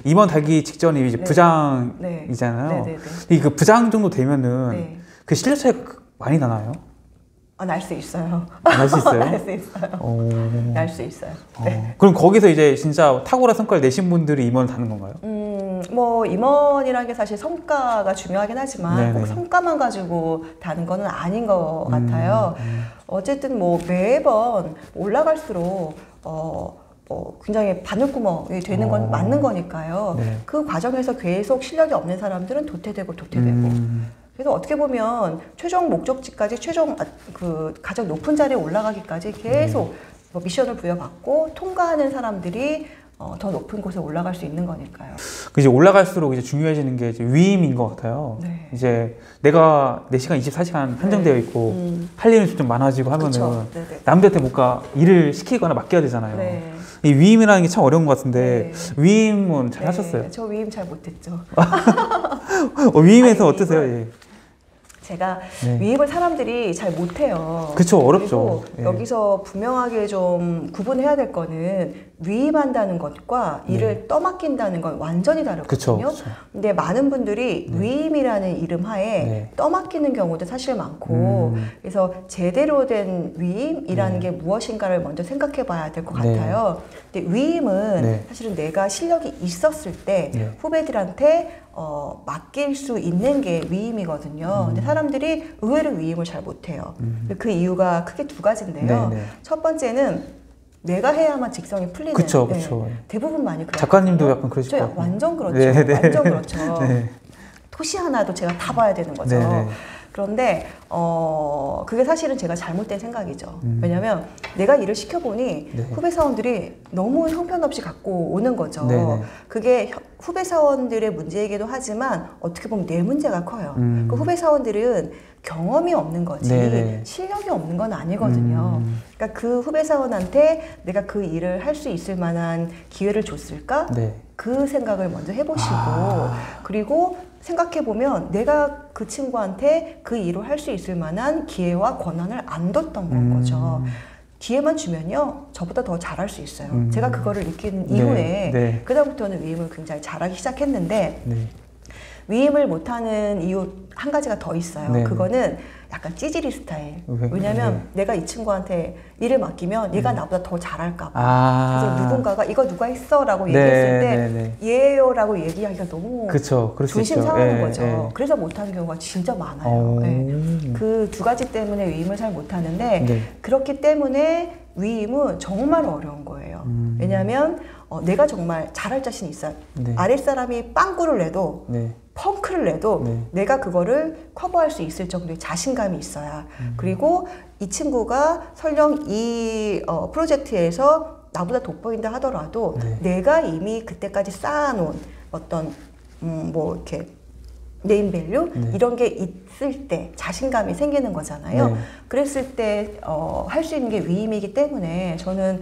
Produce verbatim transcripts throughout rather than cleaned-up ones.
임원 달기 직전이 이제 네. 부장이잖아요. 네. 이 그 부장 정도 되면은 네. 그 실력 차이가 많이 나나요? 아, 날 수 있어요. 날 수 있어요? 날 수 있어요. 오... 날 수 있어요. 어... 네. 그럼 거기서 이제 진짜 탁월한 성과를 내신 분들이 임원을 다는 건가요? 음, 뭐 임원이라는 게 사실 성과가 중요하긴 하지만 네네. 꼭 성과만 가지고 다는 거는 아닌 것 음, 같아요. 음. 어쨌든 뭐 매번 올라갈수록 어, 어, 굉장히 바늘구멍이 되는 건 어. 맞는 거니까요. 네. 그 과정에서 계속 실력이 없는 사람들은 도태되고 도태되고. 음. 그래서 어떻게 보면 최종 목적지까지 최종 아, 그 가장 높은 자리에 올라가기까지 계속 네. 뭐 미션을 부여받고 통과하는 사람들이 어, 더 높은 곳에 올라갈 수 있는 거니까요. 그 이제 올라갈수록 이제 중요해지는 게 이제 위임인 것 같아요. 네. 이제 내가 내 시간 이십사 시간 한정되어 있고 음. 할 일은 좀 많아지고 하면은 그쵸. 네네. 남들한테 뭔가 일을 시키거나 맡겨야 되잖아요. 네. 이 위임이라는 게 참 어려운 것 같은데 네. 위임은 잘 네, 하셨어요? 저 위임 잘 못했죠. 어, 위임에서 아니, 어떠세요? 위임을- 예. 제가 네. 위임을 사람들이 잘 못해요. 그쵸, 어렵죠. 그리고 예. 여기서 분명하게 좀 구분해야 될 거는 위임한다는 것과 일을 네. 떠맡긴다는 건 완전히 다르거든요. 그쵸, 그쵸. 근데 많은 분들이 네. 위임이라는 이름 하에 네. 떠맡기는 경우도 사실 많고 음. 그래서 제대로 된 위임이라는 네. 게 무엇인가를 먼저 생각해 봐야 될 것 네. 같아요. 근데 위임은 네. 사실은 내가 실력이 있었을 때 네. 후배들한테 어, 맡길 수 있는 게 위임이거든요. 음. 근데 사람들이 의외로 위임을 잘 못해요. 음. 그 이유가 크게 두 가지인데요. 네, 네. 첫 번째는 내가 해야만 직성이 풀리는. 그쵸, 그쵸. 네, 대부분 많이 그래요. 작가님도 약간 그러실 것 저 같아요. 완전 그렇죠. 네, 네. 완전 그렇죠. 네. 토시 하나도 제가 다 봐야 되는 거죠. 네, 네. 그런데 어 그게 사실은 제가 잘못된 생각이죠. 음. 왜냐하면 내가 일을 시켜보니 네. 후배 사원들이 너무 형편없이 갖고 오는 거죠. 네, 네. 그게 혀- 후배 사원들의 문제이기도 하지만 어떻게 보면 내 문제가 커요. 음. 그 후배 사원들은 경험이 없는 거지 네, 네. 실력이 없는 건 아니거든요. 음. 그러니까 그 후배 사원한테 내가 그 일을 할 수 있을 만한 기회를 줬을까? 네. 그 생각을 먼저 해보시고 아. 그리고 생각해보면 내가 그 친구한테 그 일을 할 수 있을 만한 기회와 권한을 안 뒀던 건 음. 거죠. 기회만 주면요 저보다 더 잘할 수 있어요. 음. 제가 그거를 느낀 네, 이후에 네. 그다음부터는 위임을 굉장히 잘하기 시작했는데 네. 위임을 못하는 이유 한 가지가 더 있어요. 네. 그거는 약간 찌질이 스타일. 왜? 왜냐면 네. 내가 이 친구한테 일을 맡기면 얘가 나보다 더 잘할까 봐. 아. 그래서 누군가가 이거 누가 했어? 라고 네, 얘기했을 때 네, 네. 얘예요 라고 얘기하기가 너무 그쵸, 그럴 수 조심 있죠. 상하는 예, 거죠. 예. 그래서 못하는 경우가 진짜 많아요. 오. 그 두 가지 때문에 위임을 잘 못하는데 네. 그렇기 때문에 위임은 정말 어려운 거예요. 음. 왜냐하면 어, 내가 정말 잘할 자신이 있어요. 네. 아랫사람이 빵꾸를 내도 네. 펑크를 내도 네. 내가 그거를 커버할 수 있을 정도의 자신감이 있어야 음. 그리고 이 친구가 설령 이 어, 프로젝트에서 나보다 돋보인다 하더라도 네. 내가 이미 그때까지 쌓아놓은 어떤 음, 뭐 이렇게 네임밸류 네. 이런 게 있을 때 자신감이 생기는 거잖아요. 네. 그랬을 때 어, 할 수 있는 게 위임이기 때문에 저는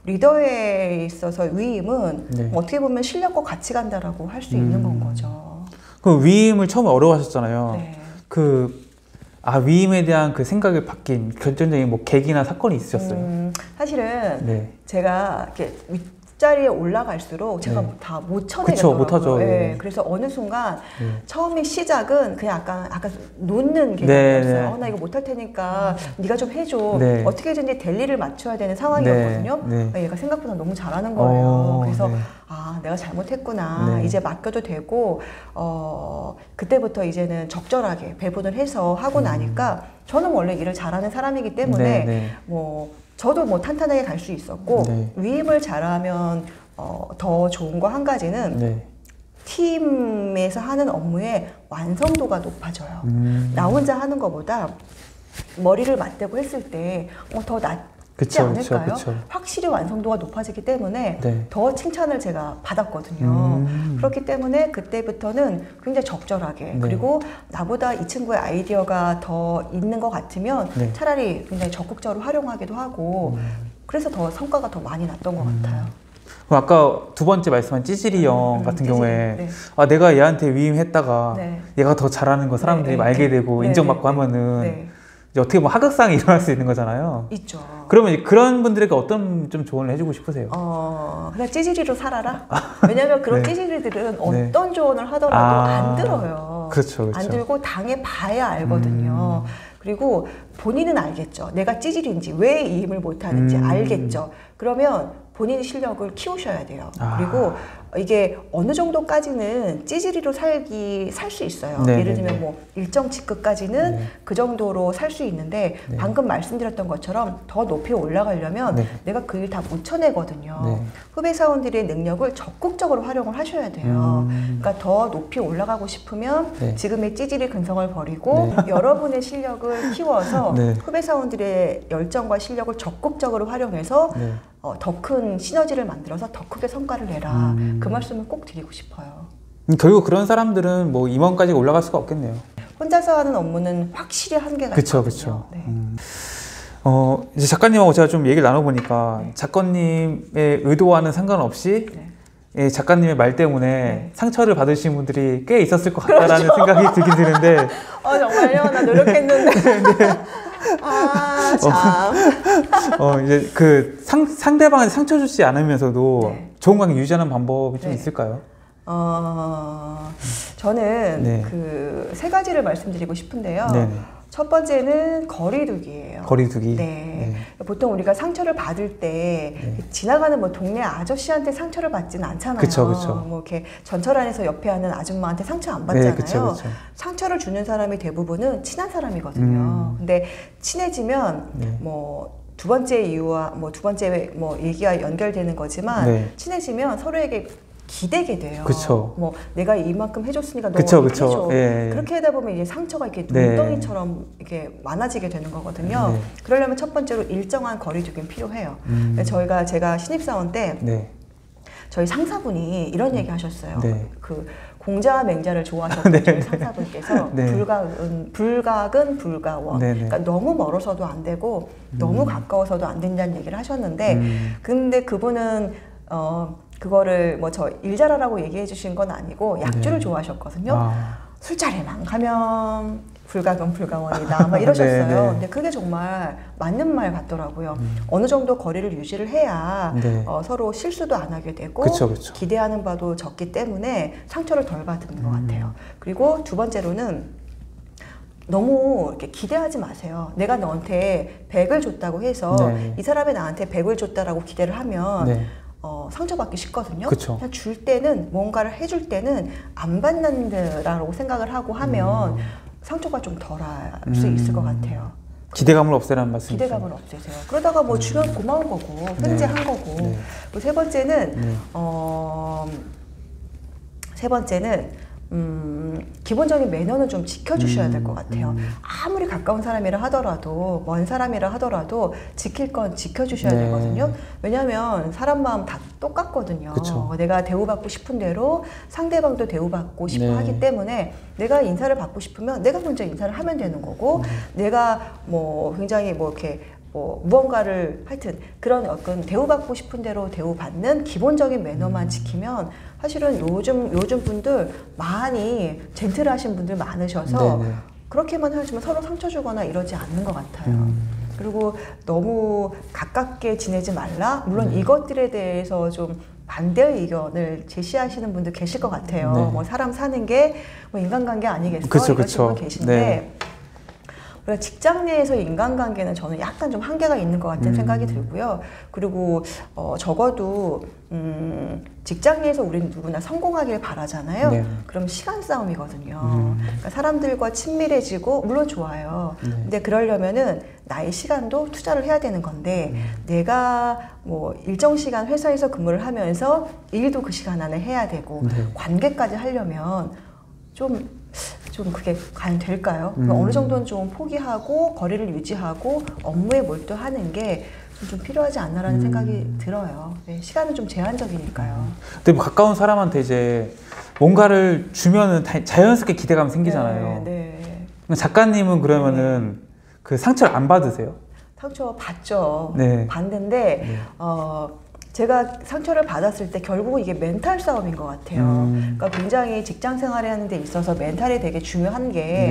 리더에 있어서 위임은 네. 뭐 어떻게 보면 실력과 같이 간다라고 할 수 있는 건 거죠. 그 위임을 처음에 어려워하셨잖아요. 네. 그, 아, 위임에 대한 그 생각을 바뀐 결정적인 뭐 계기나 사건이 있으셨어요? 음, 사실은 네. 제가 이렇게 윗자리에 올라갈수록 제가 네. 다 못 그쵸, 쳐내겠더라고요. 못하죠. 예, 네. 그래서 어느 순간 네. 처음에 시작은 그냥 약간 약간 놓는 네, 개념이었어요. 네. 어, 나 이거 못할 테니까 네가 좀 해줘. 네. 어떻게든지 될 일을 맞춰야 되는 상황이었거든요. 네, 네. 아, 얘가 생각보다 너무 잘하는 거예요. 어, 그래서 네. 아 내가 잘못했구나. 네. 이제 맡겨도 되고 어, 그때부터 이제는 적절하게 배분을 해서 하고 음. 나니까 저는 원래 일을 잘하는 사람이기 때문에 네, 네. 뭐 저도 뭐 탄탄하게 갈 수 있었고 네. 위임을 잘하면 어, 더 좋은 거 한 가지는 네. 팀에서 하는 업무의 완성도가 높아져요. 음. 나 혼자 하는 것보다 머리를 맞대고 했을 때 어, 더 낫지 그쵸, 않을까요? 그쵸, 그쵸. 확실히 완성도가 높아지기 때문에 네. 더 칭찬을 제가 받았거든요. 음. 그렇기 때문에 그때부터는 굉장히 적절하게 네. 그리고 나보다 이 친구의 아이디어가 더 있는 것 같으면 네. 차라리 굉장히 적극적으로 활용하기도 하고 음. 그래서 더 성과가 더 많이 났던 것 같아요. 그럼 아까 두 번째 말씀한 찌질이 형 음, 같은 찌질이, 경우에 네. 아 내가 얘한테 위임했다가 네. 얘가 더 잘하는 거 사람들이 네, 네. 알게 되고 네, 인정받고 네, 네. 하면은 네. 이제 어떻게 보면 하극상이 일어날 수 있는 거잖아요. 있죠. 그러면 이제 그런 분들에게 어떤 좀 조언을 해주고 싶으세요? 어, 그냥 찌질이로 살아라. 왜냐면 그런 네. 찌질이들은 네. 어떤 조언을 하더라도 아, 안 들어요. 그렇죠, 그렇죠. 안 들고 당해 봐야 알거든요. 음. 그리고 본인은 알겠죠. 내가 찌질인지 왜 이 힘을 못하는지 음. 알겠죠. 그러면 본인 실력을 키우셔야 돼요. 아. 그리고 이게 어느 정도까지는 찌질이로 살기 살 수 있어요. 네, 예를 네, 들면 네. 뭐 일정 직급까지는 네. 그 정도로 살 수 있는데 네. 방금 말씀드렸던 것처럼 더 높이 올라가려면 네. 내가 그 일 다 못 쳐내거든요. 네. 후배 사원들의 능력을 적극적으로 활용을 하셔야 돼요. 음. 그러니까 더 높이 올라가고 싶으면 네. 지금의 찌질이 근성을 버리고 여러분의 실력을 키워서 네. 후배 사원들의 열정과 실력을 적극적으로 활용해서 네. 어, 더 큰 시너지를 만들어서 더 크게 성과를 내라. 음. 그 말씀을 꼭 드리고 싶어요. 음, 결국 그런 사람들은 뭐 임원까지 올라갈 수가 없겠네요. 혼자서 하는 업무는 확실히 한계가 그쵸, 있거든요. 그쵸. 네. 음. 어, 이제 작가님하고 제가 좀 얘기를 나눠보니까 네. 작가님의 의도와는 상관없이 네. 예, 작가님의 말 때문에 네. 상처를 받으신 분들이 꽤 있었을 것 같다라는 생각이 들긴 드는데 어, 정말요? 나 노력했는데. 아, 참. 어, 이제 그 상, 상대방한테 상처 주지 않으면서도 네. 좋은 관계 유지하는 방법이 좀 네. 있을까요? 어, 저는 네. 그 세 가지를 말씀드리고 싶은데요. 네네. 첫 번째는 거리두기예요. 거리두기. 네. 보통 우리가 상처를 받을 때 네. 지나가는 뭐 동네 아저씨한테 상처를 받지는 않잖아요. 그쵸, 그쵸. 뭐 이렇게 전철안에서 옆에 하는 아줌마한테 상처 안 받잖아요. 네, 그쵸, 그쵸. 상처를 주는 사람이 대부분은 친한 사람이거든요. 음. 근데 친해지면 네. 뭐 두 번째 이유와 뭐 두 번째 뭐 얘기와 연결되는 거지만 네. 친해지면 서로에게 기대게 돼요. 그쵸. 뭐 내가 이만큼 해줬으니까 너 그쵸, 이렇게 그쵸. 해줘. 예, 예. 그렇게 하다 보면 이제 상처가 이렇게 네. 눈덩이처럼 이렇게 많아지게 되는 거거든요. 네. 그러려면 첫 번째로 일정한 거리두기는 필요해요. 음. 저희가 제가 신입사원 때 네. 저희 상사분이 이런 얘기 하셨어요. 네. 그 공자와 맹자를 좋아하셨던 네. 저희 상사분께서 네. 불가은 불각은 불가워. 네, 네. 그러니까 너무 멀어서도 안 되고 너무 가까워서도 안 된다는 얘기를 하셨는데, 음. 근데 그분은 어 그거를 뭐 저 일 잘하라고 얘기해 주신 건 아니고 약주를 네. 좋아하셨거든요. 아. 술자리만 가면 불가금 불가원이다 막 이러셨어요. 네, 네. 근데 그게 정말 맞는 말 같더라고요. 음. 어느 정도 거리를 유지를 해야 네. 어, 서로 실수도 안 하게 되고 그쵸, 그쵸. 기대하는 바도 적기 때문에 상처를 덜 받는 것 음. 같아요. 그리고 두 번째로는 너무 이렇게 기대하지 마세요. 내가 너한테 백을 줬다고 해서 네. 이 사람이 나한테 백을 줬다라고 기대를 하면 네. 어, 상처받기 쉽거든요. 그쵸. 그냥 줄 때는 뭔가를 해줄 때는 안 받는다라고 생각을 하고 하면 음. 상처가 좀 덜할 수 음. 있을 것 같아요. 기대감을 없애라는 말씀이죠. 기대감을 없애세요. 그러다가 뭐 주면 고마운 거고 현재한 거고. 네. 그리고 세 번째는 네. 어, 세 번째는 음, 기본적인 매너는 좀 지켜주셔야 될 것 같아요. 음. 아무리 가까운 사람이라 하더라도 먼 사람이라 하더라도 지킬 건 지켜주셔야 네. 되거든요. 왜냐하면 사람 마음 다 똑같거든요. 그쵸. 내가 대우받고 싶은 대로 상대방도 대우받고 싶어 네. 하기 때문에 내가 인사를 받고 싶으면 내가 먼저 인사를 하면 되는 거고 내가 뭐 굉장히 뭐 이렇게 뭐 무언가를 하여튼 그런 어떤 대우받고 싶은 대로 대우받는 기본적인 매너만 지키면 사실은 요즘 요즘 분들 많이 젠틀하신 분들 많으셔서 네네. 그렇게만 하지만 서로 상처 주거나 이러지 않는 것 같아요. 음. 그리고 너무 가깝게 지내지 말라. 물론 네. 이것들에 대해서 좀 반대의 의견을 제시하시는 분들 계실 것 같아요. 네. 뭐 사람 사는 게 뭐 인간관계 아니겠어? 그쵸, 이러시는 분 그쵸. 계신데 네. 그래서 직장 내에서의 인간관계는 저는 약간 좀 한계가 있는 것 같은 음. 생각이 들고요. 그리고 어, 적어도 음, 직장 내에서 우리는 누구나 성공하길 바라잖아요. 네. 그럼 시간 싸움이거든요. 음. 그러니까 사람들과 친밀해지고 물론 좋아요. 네. 근데 그러려면은 나의 시간도 투자를 해야 되는 건데 음. 내가 뭐 일정 시간 회사에서 근무를 하면서 일도 그 시간 안에 해야 되고 네. 관계까지 하려면 좀 좀 그게 과연 될까요? 음. 어느 정도는 좀 포기하고 거리를 유지하고 업무에 몰두하는 게 좀 필요하지 않나라는 음. 생각이 들어요. 네, 시간은 좀 제한적이니까요. 근데 뭐 가까운 사람한테 이제 뭔가를 주면은 다- 자연스럽게 기대감이 생기잖아요. 네, 네. 작가님은 그러면은 그 상처를 안 받으세요? 상처 받죠. 네. 받는데 네. 어, 제가 상처를 받았을 때 결국은 이게 멘탈 싸움인 것 같아요. 음. 그러니까 굉장히 직장 생활을 하는 데 있어서 멘탈이 되게 중요한 게 네.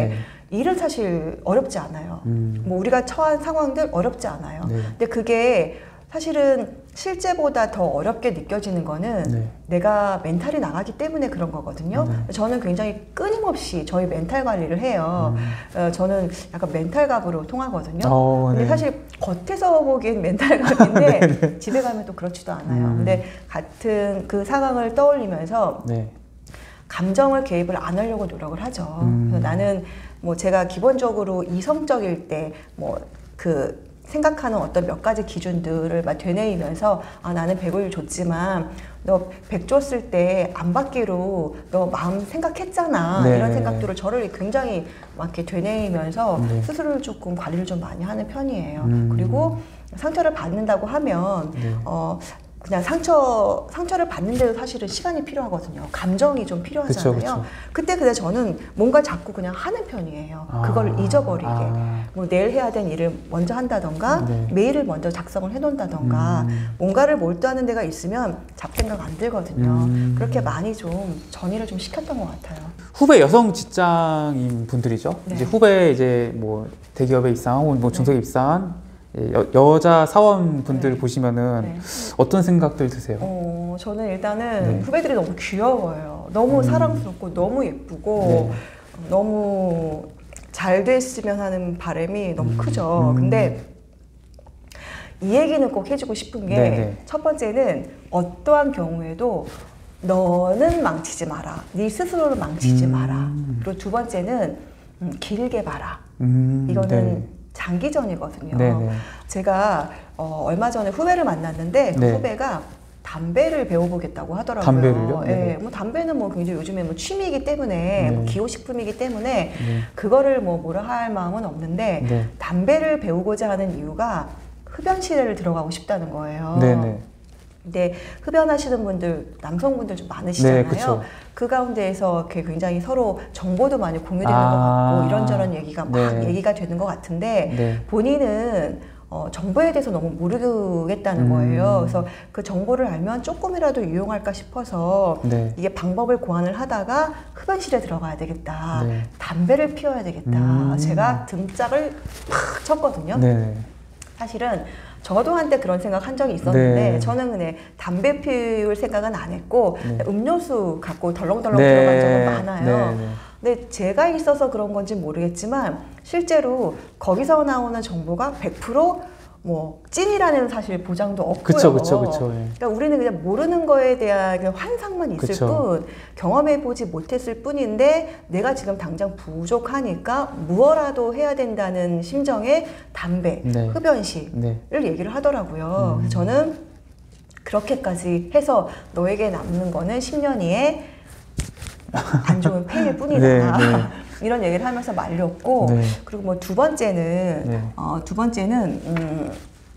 일은 사실 어렵지 않아요. 음. 뭐 우리가 처한 상황들 어렵지 않아요. 네. 근데 그게 사실은 실제보다 더 어렵게 느껴지는 거는 네. 내가 멘탈이 나가기 때문에 그런 거거든요. 네. 저는 굉장히 끊임없이 저희 멘탈 관리를 해요. 음. 어, 저는 약간 멘탈갑으로 통하거든요. 어, 근데 네. 사실 겉에서 보기엔 멘탈갑인데 집에 가면 또 그렇지도 않아요. 음. 근데 같은 그 상황을 떠올리면서 네. 감정을 개입을 안 하려고 노력을 하죠. 음. 그래서 나는 뭐 제가 기본적으로 이성적일 때 뭐 그 생각하는 어떤 몇 가지 기준들을 막 되뇌이면서 아 나는 백을 줬지만 너 백 줬을 때 안 받기로 너 마음 생각했잖아. 네. 이런 생각들을 저를 굉장히 막 이렇게 되뇌이면서 네. 스스로를 조금 관리를 좀 많이 하는 편이에요. 음. 그리고 상처를 받는다고 하면 네. 어 그냥 상처, 상처를 받는데도 사실은 시간이 필요하거든요. 감정이 좀 필요하잖아요. 그쵸, 그쵸. 그때 근데 저는 뭔가 자꾸 그냥 하는 편이에요. 그걸 아, 잊어버리게. 아. 뭐 내일 해야 될 일을 먼저 한다던가 네. 메일을 먼저 작성을 해놓는다던가 음. 뭔가를 몰두하는 데가 있으면 잡생각 안 들거든요. 음. 그렇게 많이 좀 전이를 좀 시켰던 것 같아요. 후배 여성 직장인 분들이죠. 네. 이제 후배 이제 뭐 대기업에 입사하고 뭐 중소기업 네. 입사한 여, 여자 사원분들 네. 보시면은 네. 어떤 생각들 드세요? 어, 저는 일단은 네. 후배들이 너무 귀여워요. 너무 음. 사랑스럽고 너무 예쁘고 네. 너무 잘 됐으면 하는 바람이 너무 음. 크죠. 음. 근데 이 얘기는 꼭 해주고 싶은 게 네네. 첫 번째는 어떠한 경우에도 너는 망치지 마라. 네 스스로를 망치지 음. 마라. 그리고 두 번째는 음, 길게 봐라. 음, 이거는 네. 장기전이거든요. 네네. 제가 어, 얼마 전에 후배를 만났는데 그 네. 후배가 담배를 배워보겠다고 하더라고요. 담배를요? 예, 네. 뭐 담배는 뭐 굉장히 요즘에 뭐 취미이기 때문에 네. 뭐 기호식품이기 때문에 네. 그거를 뭐 뭐라 할 마음은 없는데 네. 담배를 배우고자 하는 이유가 흡연실에 들어가고 싶다는 거예요. 네네. 근데 흡연하시는 분들 남성분들 좀 많으시잖아요. 네, 그쵸. 그 가운데에서 이렇게 굉장히 서로 정보도 많이 공유되는 아, 것 같고 이런저런 얘기가 막 네. 얘기가 되는 것 같은데 네. 본인은 어, 정보에 대해서 너무 모르겠다는 음. 거예요. 그래서 그 정보를 알면 조금이라도 유용할까 싶어서 네. 이게 방법을 고안을 하다가 흡연실에 들어가야 되겠다. 네. 담배를 피워야 되겠다. 음. 제가 등짝을 팍 쳤거든요. 네. 사실은 저도 한때 그런 생각 한 적이 있었는데 네. 저는 그냥 담배 피울 생각은 안 했고 네. 음료수 갖고 덜렁덜렁 네. 들어간 적은 많아요. 네. 네. 근데 제가 있어서 그런 건지 모르겠지만 실제로 거기서 나오는 정보가 백 퍼센트 뭐 찐이라는 사실 보장도 없고요. 그쵸, 그쵸, 그쵸. 예. 그러니까 우리는 그냥 모르는 거에 대한 그 환상만 있을 그쵸. 뿐 경험해 보지 못했을 뿐인데 내가 지금 당장 부족하니까 무엇라도 해야 된다는 심정에 담배, 네. 흡연실을 네. 얘기를 하더라고요. 음. 그래서 저는 그렇게까지 해서 너에게 남는 거는 십 년 이에 안 좋은 폐일 뿐이다. 네, 네. 이런 얘기를 하면서 말렸고 네. 그리고 뭐 두 번째는 네. 어, 두 번째는 음,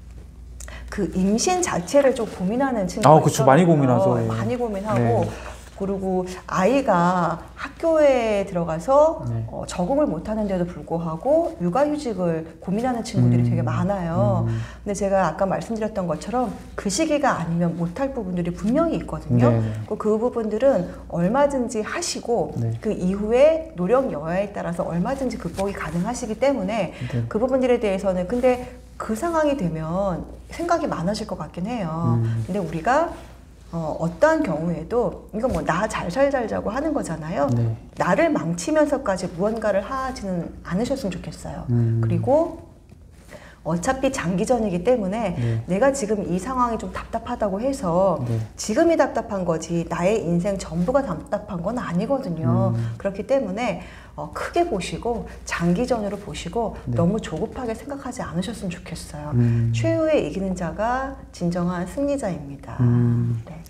그 임신 자체를 좀 고민하는 친구가 아, 그쵸. 많이 있더라고요. 고민하죠. 예. 많이 고민하고 네. 그리고 아이가 학교에 들어가서 네. 어, 적응을 못하는데도 불구하고 육아휴직을 고민하는 친구들이 음. 되게 많아요. 음. 근데 제가 아까 말씀드렸던 것처럼 그 시기가 아니면 못할 부분들이 분명히 있거든요. 네, 네. 그, 그 부분들은 얼마든지 하시고 네. 그 이후에 노력 여하에 따라서 얼마든지 극복이 가능하시기 때문에 네. 그 부분들에 대해서는 근데 그 상황이 되면 생각이 많아질 것 같긴 해요. 음. 근데 우리가 어, 어떠한 경우에도 이건 뭐 나 잘 살자고 하는 거잖아요. 네. 나를 망치면서까지 무언가를 하지는 않으셨으면 좋겠어요. 음. 그리고 어차피 장기전이기 때문에 네. 내가 지금 이 상황이 좀 답답하다고 해서 네. 지금이 답답한 거지 나의 인생 전부가 답답한 건 아니거든요. 음. 그렇기 때문에 어, 크게 보시고 장기전으로 보시고 네. 너무 조급하게 생각하지 않으셨으면 좋겠어요. 음. 최후에 이기는 자가 진정한 승리자입니다. 음. 네.